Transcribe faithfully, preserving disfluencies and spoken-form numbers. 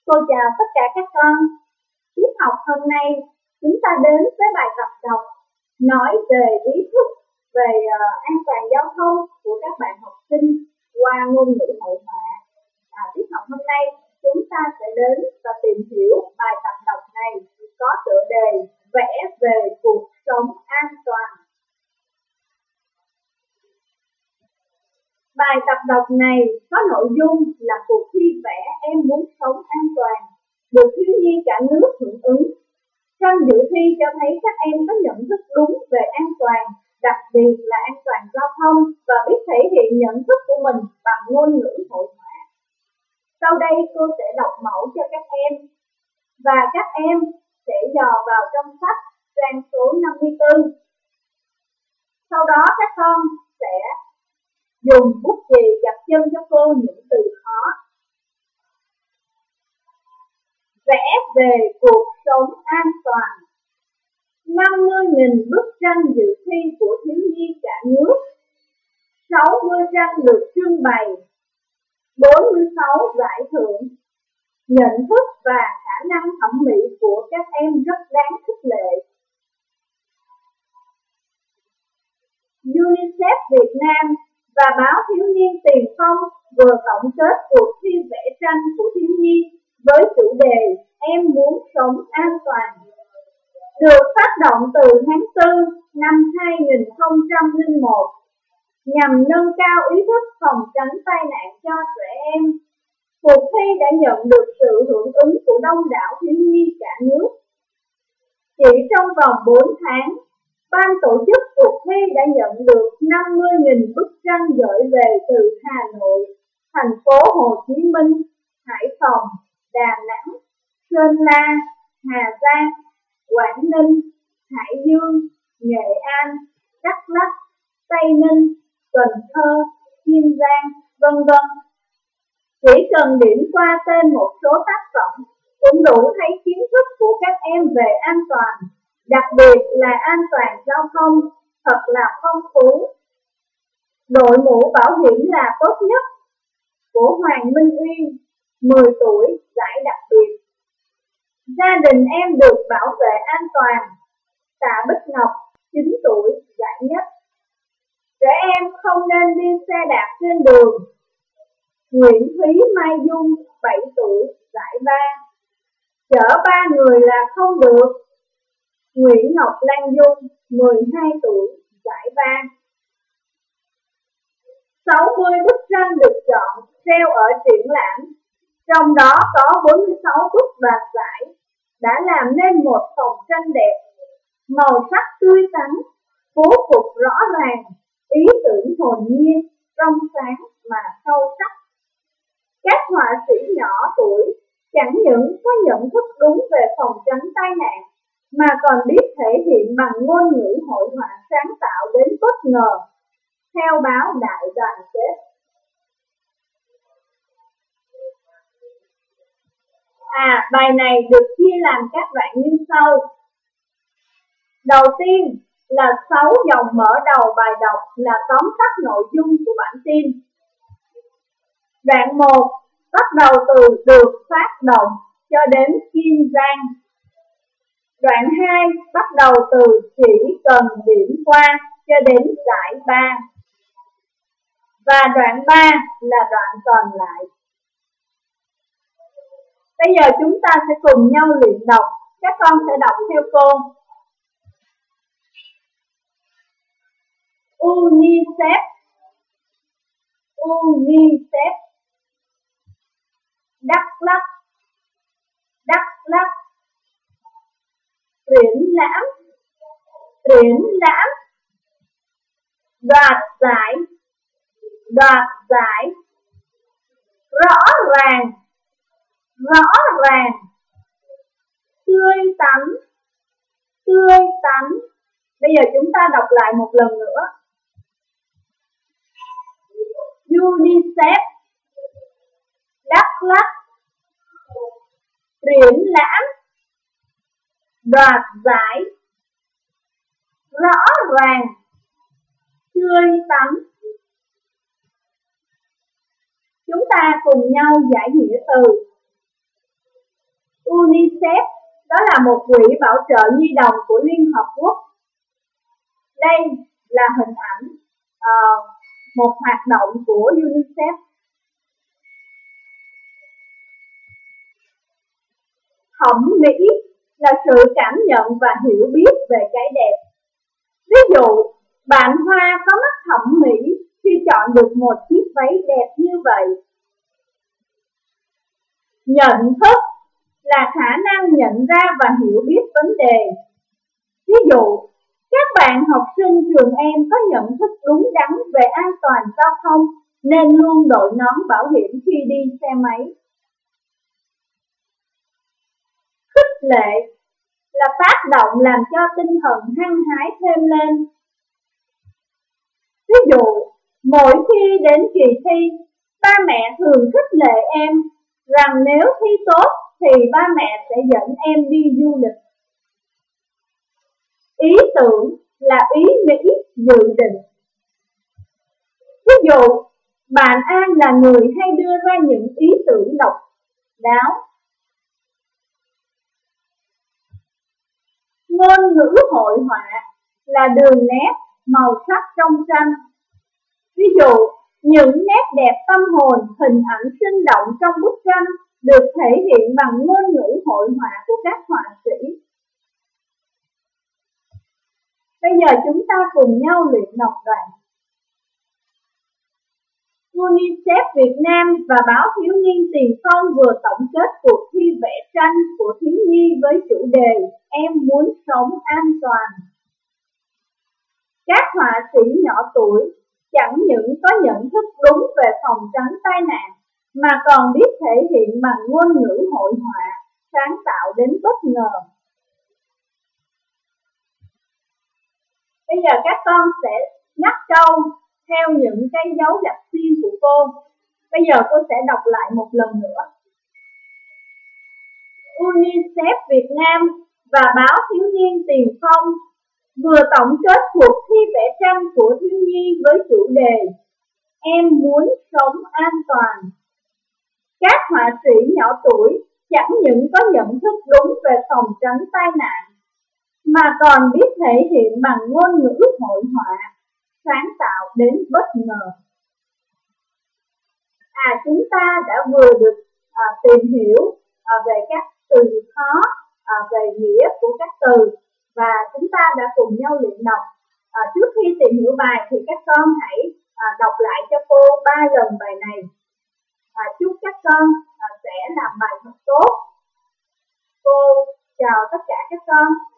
Cô chào tất cả các con. Tiết học hôm nay chúng ta đến với bài tập đọc nói về ý thức về uh, an toàn giao thông của các bạn học sinh qua ngôn ngữ hội họa. À, tiết học hôm nay chúng ta sẽ đến và tìm hiểu bài tập đọc này có tựa đề vẽ về cuộc sống an toàn. Bài tập đọc này có nội dung là cuộc thi vẽ Em muốn sống an toàn, được thiếu nhi cả nước hưởng ứng. Trong dự thi cho thấy các em có nhận thức đúng về an toàn, đặc biệt là an toàn giao thông và biết thể hiện nhận thức của mình bằng ngôn ngữ hội họa. Sau đây cô sẽ đọc mẫu cho các em và các em sẽ dò vào trong sách trang số năm mươi tư. Sau đó các con sẽ dùng bút chì gạch chân cho cô những từ khó. Vẽ về cuộc sống an toàn. năm mươi nghìn bức tranh dự thi của thiếu nhi cả nước. sáu mươi tranh được trưng bày. bốn mươi sáu giải thưởng. Nhận thức và khả năng thẩm mỹ của các em rất đáng khích lệ. UNICEF Việt Nam và báo Thiếu niên Tiền Phong vừa tổng kết cuộc thi vẽ tranh của thiếu nhi với chủ đề Em muốn sống an toàn, được phát động từ tháng tư năm hai nghìn không trăm lẻ một nhằm nâng cao ý thức phòng tránh tai nạn cho trẻ em. Cuộc thi đã nhận được sự hưởng ứng của đông đảo thiếu nhi cả nước. Chỉ trong vòng bốn tháng, ban tổ chức cuộc thi đã nhận được năm mươi nghìn bức tranh gửi về từ Hà Nội, thành phố Hồ Chí Minh, Hải Phòng, Đà Nẵng, Sơn La, Hà Giang, Quảng Ninh, Hải Dương, Nghệ An, Đắk Lắk, Tây Ninh, Cần Thơ, Kiên Giang, vân vân. Chỉ cần điểm qua tên một số tác phẩm cũng đủ thấy kiến thức của các em về an toàn, đặc biệt là an toàn giao thông thật là phong phú. Đội mũ bảo hiểm là tốt nhất của Hoàng Minh Uyên, mười tuổi, giải đặc biệt. Gia đình em được bảo vệ an toàn, Tạ Bích Ngọc, chín tuổi, giải nhất. Trẻ em không nên đi xe đạp trên đường, Nguyễn Thúy Mai Dung, bảy tuổi, giải ba. Chở ba người là không được, Nguyễn Ngọc Lan Dung, mười hai tuổi, giải ba. sáu mươi bức tranh được chọn treo ở triển lãm, trong đó có bốn mươi sáu bức đoạt giải, đã làm nên một phòng tranh đẹp, màu sắc tươi tắn, bố cục rõ ràng, ý tưởng hồn nhiên, trong sáng mà sâu sắc. Các họa sĩ nhỏ tuổi chẳng những có nhận thức đúng về phòng tránh tai nạn, mà còn biết thể hiện bằng ngôn ngữ hội họa sáng tạo đến bất ngờ, theo báo Đại Đoàn Kết. À, bài này được chia làm các đoạn như sau. Đầu tiên là sáu dòng mở đầu bài đọc là tóm tắt nội dung của bản tin. Đoạn một bắt đầu từ được phát động cho đến Kiên Giang. Đoạn hai bắt đầu từ chỉ cần điểm qua cho đến giải ba. Và đoạn ba là đoạn còn lại. Bây giờ chúng ta sẽ cùng nhau luyện đọc. Các con sẽ đọc theo cô. UNICEF, UNICEF, Đắk Lắk, Đắk Lắk, triển lãm, triển lãm, đoạt giải, đoạt giải, rõ ràng, rõ ràng, tươi tắn, tươi tắn. Bây giờ chúng ta đọc lại một lần nữa. UNICEF, Đắk Lắk, triển lãm, đoạt giải, rõ ràng, tươi tắn. Chúng ta cùng nhau giải nghĩa từ. Đó là một quỹ bảo trợ nhi đồng của Liên Hợp Quốc. Đây là hình ảnh uh, một hoạt động của UNICEF. Thẩm mỹ là sự cảm nhận và hiểu biết về cái đẹp. Ví dụ, bạn Hoa có mắt thẩm mỹ khi chọn được một chiếc váy đẹp như vậy. Nhận thức là khả năng nhận ra và hiểu biết vấn đề. Ví dụ, các bạn học sinh trường em có nhận thức đúng đắn về an toàn giao thông nên luôn đội nón bảo hiểm khi đi xe máy. Khích lệ là tác động làm cho tinh thần hăng hái thêm lên. Ví dụ, mỗi khi đến kỳ thi, ba mẹ thường khích lệ em rằng nếu thi tốt thì ba mẹ sẽ dẫn em đi du lịch. Ý tưởng là ý nghĩ dự định. Ví dụ, bạn An là người hay đưa ra những ý tưởng độc đáo. Ngôn ngữ hội họa là đường nét, màu sắc trong tranh. Ví dụ, những nét đẹp tâm hồn, hình ảnh sinh động trong bức tranh được thể hiện bằng ngôn ngữ hội họa của các họa sĩ. Bây giờ chúng ta cùng nhau luyện đọc đoạn. UNICEF Việt Nam và báo Thiếu niên Tiền Phong vừa tổng kết cuộc thi vẽ tranh của thiếu nhi với chủ đề Em muốn sống an toàn. Các họa sĩ nhỏ tuổi chẳng những có nhận thức đúng về phòng tránh tai nạn mà còn biết thể hiện bằng ngôn ngữ hội họa, sáng tạo đến bất ngờ. Bây giờ các con sẽ nhắc câu theo những cái dấu gạch xiên của cô. Bây giờ cô sẽ đọc lại một lần nữa. UNICEF Việt Nam và báo Thiếu niên Tiền Phong vừa tổng kết cuộc thi vẽ tranh của thiếu nhi với chủ đề Em muốn sống an toàn. Các họa sĩ nhỏ tuổi chẳng những có nhận thức đúng về phòng tránh tai nạn mà còn biết thể hiện bằng ngôn ngữ hội họa, sáng tạo đến bất ngờ. À, chúng ta đã vừa được à, tìm hiểu à, về các từ khó, à, về nghĩa của các từ và chúng ta đã cùng nhau luyện đọc. À, trước khi tìm hiểu bài thì các con hãy à, đọc lại cho cô ba lần bài này. À, chúc các con à, sẽ làm bài thật tốt. Cô chào tất cả các con.